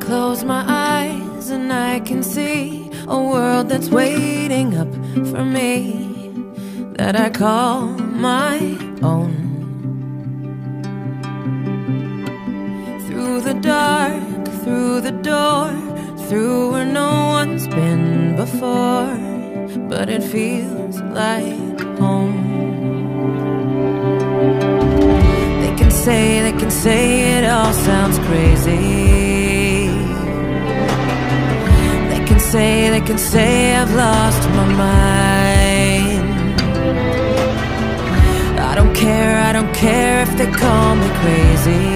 close my eyes and I can see a world that's waiting up for me, that I call my own. Through the dark, through the door, through where no one's been before, but it feels like home. They can say it all sounds crazy. They can say I've lost my mind. I don't care if they call me crazy.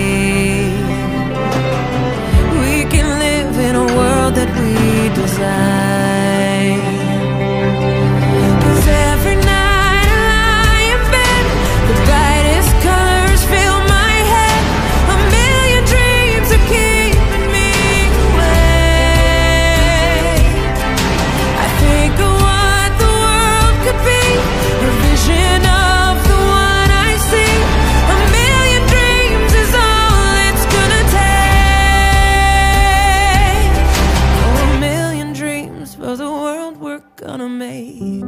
We can live in a world that we design. 'Cause every night I lie in bed, the brightest colors fill my head. A million dreams are keeping me awake. I think of what the world could be, a vision of the one I see. A million dreams is all it's gonna take. Oh, a million dreams for the world we're gonna make.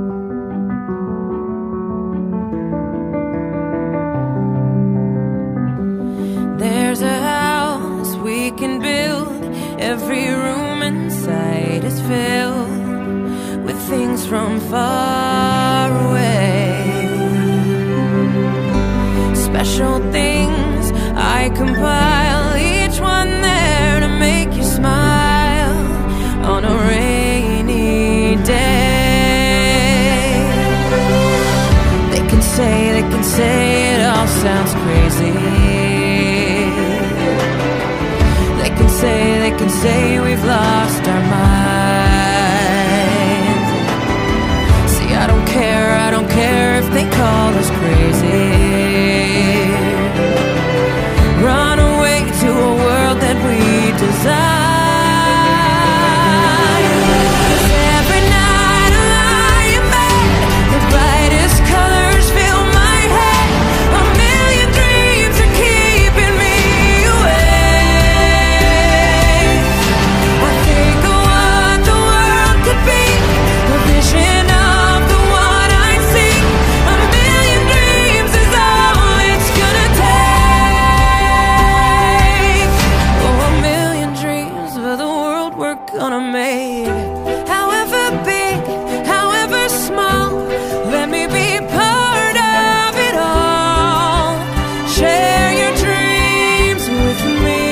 There's a house we can build. Every room inside is filled with things from far away. Special things I compile, each one there to make you smile on a rainy day. They can say it all sounds crazy. They can say we've lost our minds. See, I don't care if they call us crazy. Run away to a world that we design. 'Cause every night I lie in bed, the brightest colors fill my head. A million dreams are keeping me awake. I think of what the world could be, a vision of the one I see. A million dreams is all it's gonna take. Oh, a million dreams for the world we're gonna make. However big, however small, let me be part of it all. Share your dreams with me.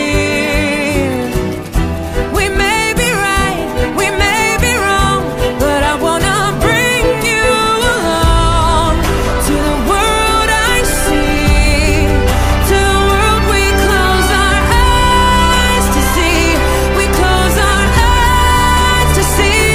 We may be right, we may be wrong, but I wanna bring you along to the world I see, to the world we close our eyes to see. We close our eyes to see.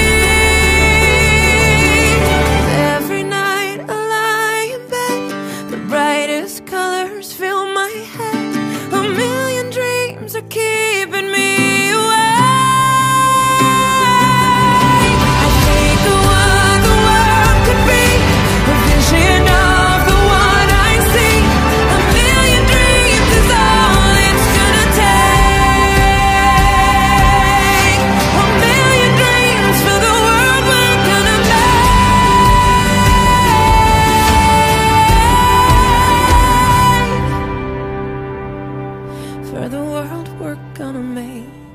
Every night I lie in bed, the brightest colors fill my head. A million dreams are keeping me awake. I think of what the world could be, a vision of the one I see. A million dreams is all it's gonna take. A million dreams for the world we're gonna make. For the world we're gonna make.